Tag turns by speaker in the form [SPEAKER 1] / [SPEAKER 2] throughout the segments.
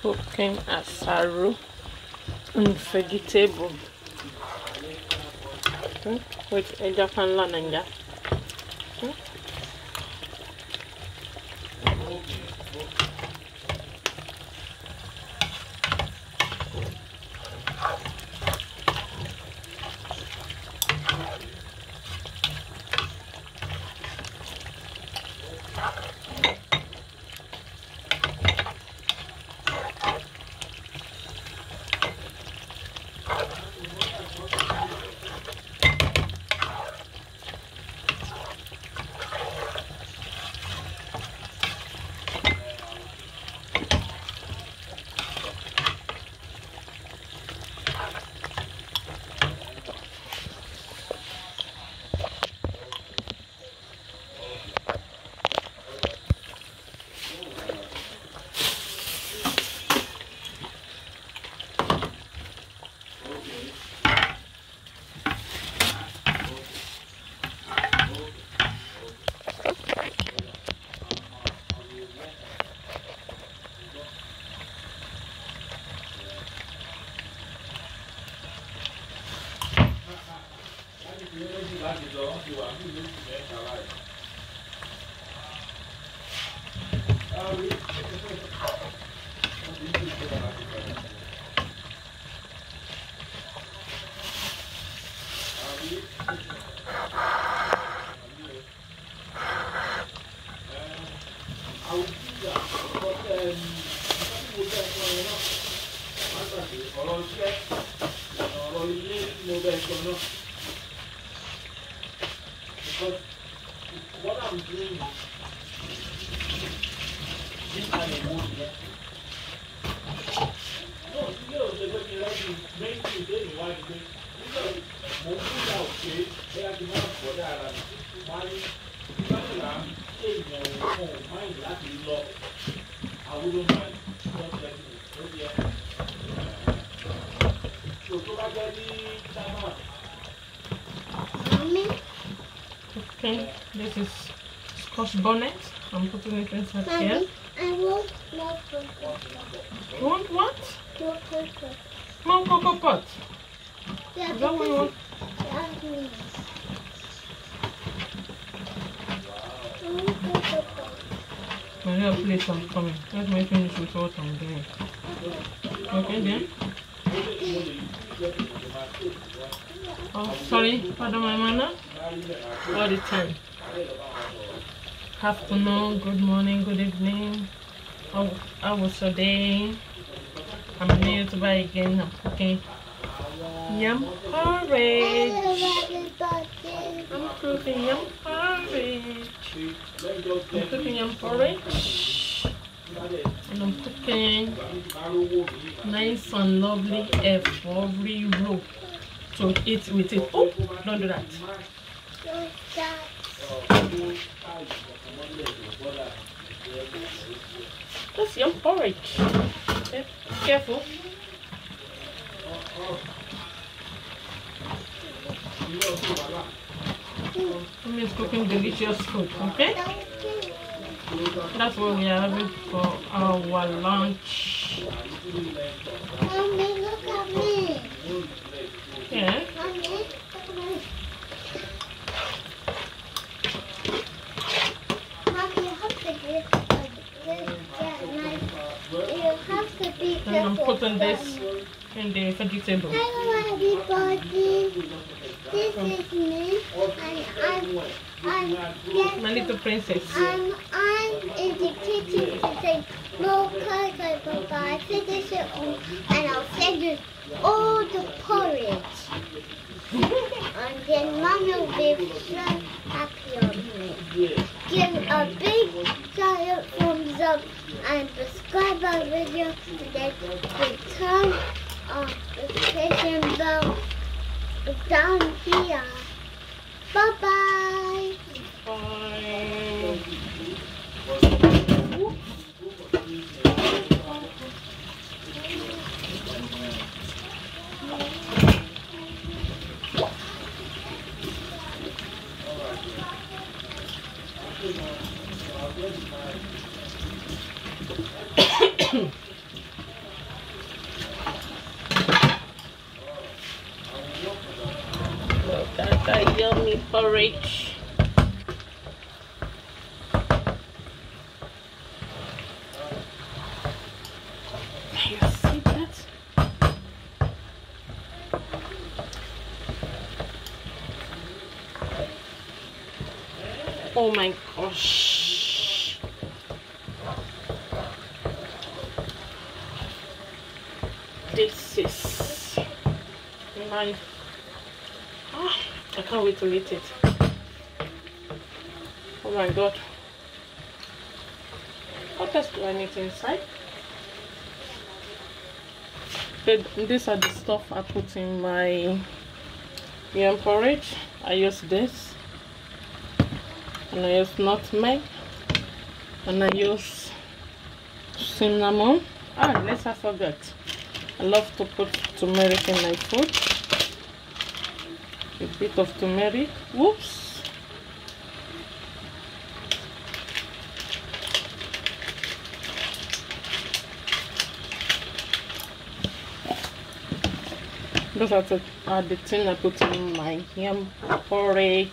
[SPEAKER 1] cooking asaro and vegetable with a Japan lananga.
[SPEAKER 2] Because what I'm doing is this kind of mood here. No, you know, the way you like to make things anyway, because most out there, they have to have for that. My mind is low. I wouldn't mind.
[SPEAKER 1] Okay, this is scotch bonnet. I'm putting it inside
[SPEAKER 3] Mommy,
[SPEAKER 1] here.
[SPEAKER 3] I want more cocoa.
[SPEAKER 1] You want what?
[SPEAKER 3] More cocoa.
[SPEAKER 1] More cocoa pot.
[SPEAKER 3] Yeah,
[SPEAKER 1] Is that what you want?
[SPEAKER 3] that's me. I want cocoa.
[SPEAKER 1] My little plate, I'm coming. Let me finish with what I'm doing. Okay then. Oh, sorry, pardon my manner. All the time. Afternoon, good morning, good evening. How was your day? I'm a new YouTuber again. I'm cooking yam porridge. I'm cooking yam porridge. I'm cooking yam porridge. And I'm cooking nice and lovely every roll to eat with it. Oh, don't do that. That's yam porridge. Okay, careful. Mommy's cooking delicious food, okay? That's what we are having for our lunch.
[SPEAKER 3] Mommy, look at me.
[SPEAKER 1] Yeah.
[SPEAKER 3] Mommy, look at me. Mommy, you have to get nice. You have to be careful.
[SPEAKER 1] And I'm putting this in the vegetable.
[SPEAKER 3] Hello, everybody. This is me, and
[SPEAKER 1] My little princess.
[SPEAKER 3] I'm in the kitchen to say no cocoa, Papa. I finish it all, and I'll send you all the porridge. And then Mommy will be so happy on me. Give a big giant thumbs up and subscribe our video, and then turn on the notification bell down here. Bye-bye.
[SPEAKER 1] Bye. the porridge. You see that? Oh my gosh. This is my... I can't wait to eat it. Oh my god. What else do I need inside? These are the stuff I put in my yam porridge. I use this, and I use nutmeg, and I use cinnamon. Let's not forget, I love to put turmeric in my food. A bit of turmeric. Whoops. Those are the things I put in my yam porridge.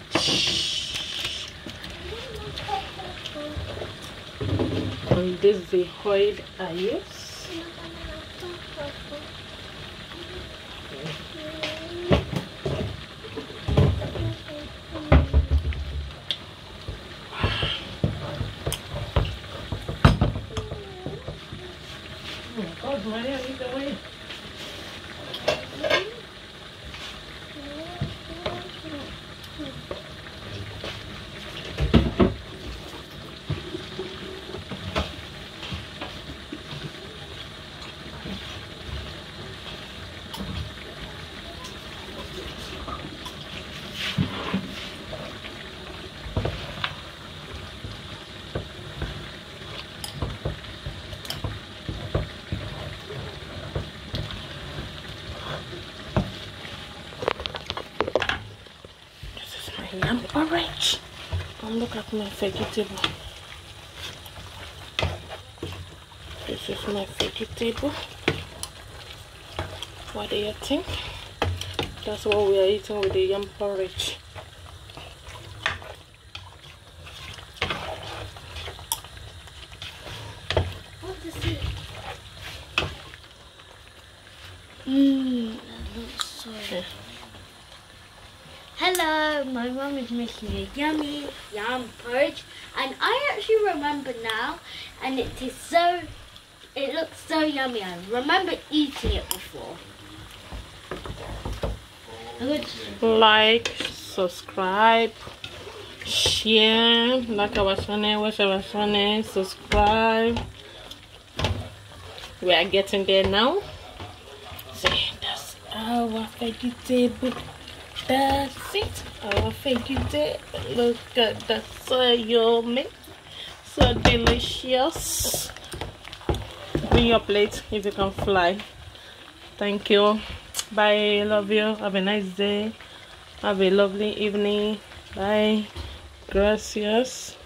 [SPEAKER 1] And this is the oil I use. Oh God, Maria, lead the way. Yam porridge. And look at my vegetable. This is my vegetable. What do you think? That's what we are eating with the yam porridge.
[SPEAKER 3] What is it? That looks so good. Hello, my mum is making a yummy yam porridge, and I actually remember now, and it looks so yummy. I remember eating it before.
[SPEAKER 1] Like, subscribe, share, like our channel, watch our channel, subscribe. We are getting there now. See, that's our vegetable. That's it, our vegetable. Look at that, so yummy, so delicious. Bring your plate if you can fly. Thank you. Bye. Love you. Have a nice day. Have a lovely evening. Bye. Gracias.